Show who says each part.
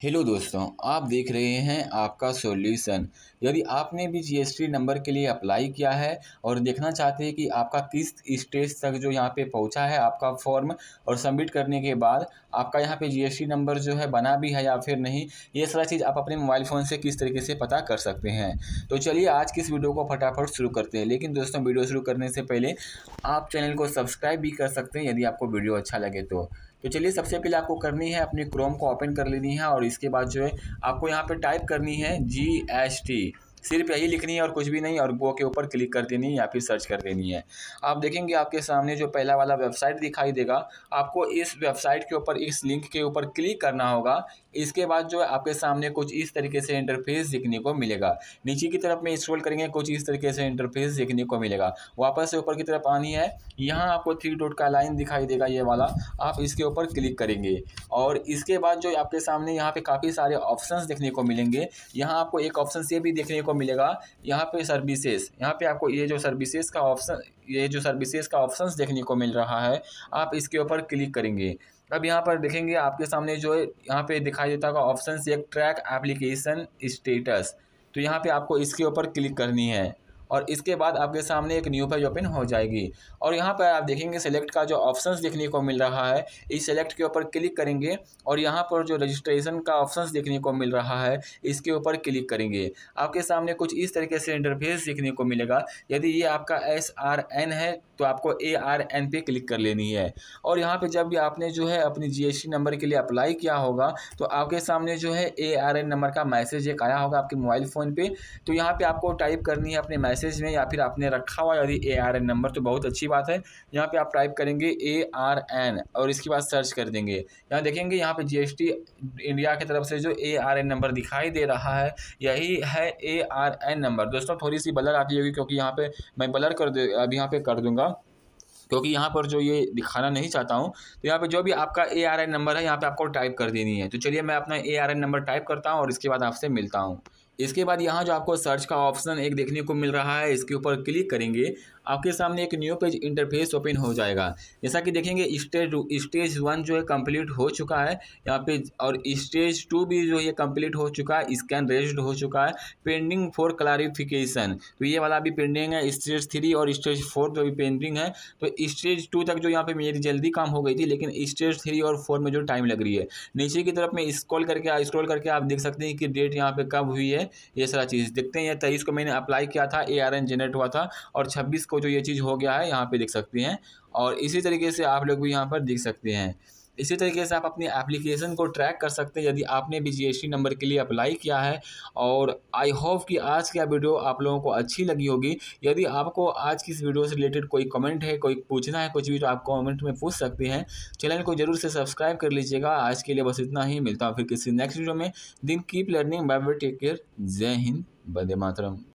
Speaker 1: Hello दोस्तों, आप देख रहे हैं आपका सॉल्यूशन। यदि आपने भी जीएसटी नंबर के लिए अप्लाई किया है और देखना चाहते हैं कि आपका किस स्टेज तक जो यहाँ पे पहुँचा है आपका फॉर्म, और सबमिट करने के बाद आपका यहाँ पे जीएसटी नंबर जो है बना भी है या फिर नहीं, ये सारा चीज़ आप अपने मोबाइल फ़ोन से किस तरीके से पता कर सकते हैं। तो चलिए आज की इस वीडियो को फटाफट शुरू करते हैं। लेकिन दोस्तों, वीडियो शुरू करने से पहले आप चैनल को सब्सक्राइब भी कर सकते हैं यदि आपको वीडियो अच्छा लगे तो चलिए सबसे पहले आपको करनी है अपनी क्रोम को ओपन कर लेनी है और इसके बाद जो है आपको यहाँ पे टाइप करनी है जीएसटी, सिर्फ यही लिखनी है और कुछ भी नहीं, और गो के ऊपर क्लिक कर देनी है या फिर सर्च कर देनी है। आप देखेंगे आपके सामने जो पहला वाला वेबसाइट दिखाई देगा, आपको इस वेबसाइट के ऊपर इस लिंक के ऊपर क्लिक करना होगा। इसके बाद जो है आपके सामने कुछ इस तरीके से इंटरफेस देखने को मिलेगा। नीचे की तरफ में स्क्रॉल करेंगे, कुछ इस तरीके से इंटरफेस देखने को मिलेगा। वापस से ऊपर की तरफ आनी है, यहाँ आपको 3 डॉट का लाइन दिखाई देगा ये वाला, आप इसके ऊपर क्लिक करेंगे और इसके बाद जो आपके सामने यहाँ पे काफ़ी सारे ऑप्शंस देखने को मिलेंगे। यहाँ आपको एक ऑप्शन ये भी देखने को मिलेगा, यहाँ पे सर्विसेज, यहाँ पे आपको ये जो सर्विसेज का ऑप्शंस देखने को मिल रहा है, आप इसके ऊपर क्लिक करेंगे। अब यहाँ पर देखेंगे आपके सामने जो है यहाँ पे दिखाई देता होगा ऑप्शन एक ट्रैक एप्लीकेशन स्टेटस, तो यहाँ पे आपको इसके ऊपर क्लिक करनी है और इसके बाद आपके सामने एक न्यू पेज ओपन हो जाएगी। और यहाँ पर आप देखेंगे सेलेक्ट का जो ऑप्शंस देखने को मिल रहा है, इस सेलेक्ट के ऊपर क्लिक करेंगे और यहाँ पर जो रजिस्ट्रेशन का ऑप्शंस देखने को मिल रहा है, इसके ऊपर क्लिक करेंगे। आपके सामने कुछ इस तरीके से इंटरफेस देखने को मिलेगा। यदि ये आपका SRN है तो आपको ARN पे क्लिक कर लेनी है। और यहाँ पे जब भी आपने जो है अपनी जीएसटी नंबर के लिए अप्लाई किया होगा तो आपके सामने जो है ARN नंबर का मैसेज एक आया होगा आपके मोबाइल फ़ोन पे, तो यहाँ पे आपको टाइप करनी है अपने मैसेज में, या फिर आपने रखा हुआ यदि ARN नंबर तो बहुत अच्छी बात है। यहाँ पे आप टाइप करेंगे ARN और इसके बाद सर्च कर देंगे। यहाँ देखेंगे यहाँ पे जीएसटी इंडिया की तरफ से जो ARN नंबर दिखाई दे रहा है, यही है ARN नंबर। दोस्तों थोड़ी सी ब्लर आती होगी क्योंकि यहाँ पे मैं ब्लर अभी यहाँ पे कर दूंगा, क्योंकि यहाँ पर जो ये दिखाना नहीं चाहता हूँ। तो यहाँ पे जो भी आपका ARN नंबर है यहाँ पे आपको टाइप कर देनी है। तो चलिए मैं अपना ARN नंबर टाइप करता हूँ और इसके बाद आपसे मिलता हूँ। इसके बाद यहाँ जो आपको सर्च का ऑप्शन एक देखने को मिल रहा है, इसके ऊपर क्लिक करेंगे, आपके सामने एक न्यू पेज इंटरफेस ओपन हो जाएगा। जैसा कि देखेंगे स्टेज 1 जो है कंप्लीट हो चुका है यहाँ पे, और स्टेज 2 भी जो है कंप्लीट हो चुका है, स्कैन रेज्ड हो चुका है, पेंडिंग फॉर क्लैरिफिकेशन, तो ये वाला भी पेंडिंग है। स्टेज 3 और स्टेज 4 जो भी पेंडिंग है, तो स्टेज 2 तक जो यहाँ पे मेरी जल्दी काम हो गई थी, लेकिन स्टेज 3 और 4 में जो टाइम लग रही है। नीचे की तरफ में स्क्रॉल करके आप देख सकते हैं कि डेट यहाँ पे कब हुई है, ये सारा चीज़ देखते हैं। 23 को मैंने अप्लाई किया था, ARN जनरेट हुआ था, और 26 को जो ये चीज़ हो गया है यहाँ पे देख सकते हैं। और इसी तरीके से आप लोग भी यहाँ पर देख सकते हैं। इसी तरीके से आप अपनी एप्लीकेशन को ट्रैक कर सकते हैं यदि आपने भी जीएसटी नंबर के लिए अप्लाई किया है। और आई होप कि आज की वीडियो आप लोगों को अच्छी लगी होगी। यदि आपको आज की इस वीडियो से रिलेटेड कोई कमेंट है, कोई पूछना है कुछ भी, तो आप कमेंट में पूछ सकते हैं। चैनल को जरूर से सब्सक्राइब कर लीजिएगा। आज के लिए बस इतना ही, मिलता हूँ फिर किसी नेक्स्ट वीडियो में। दिन keep learning, bye bye, take care, जय हिंद, वंदे मातरम।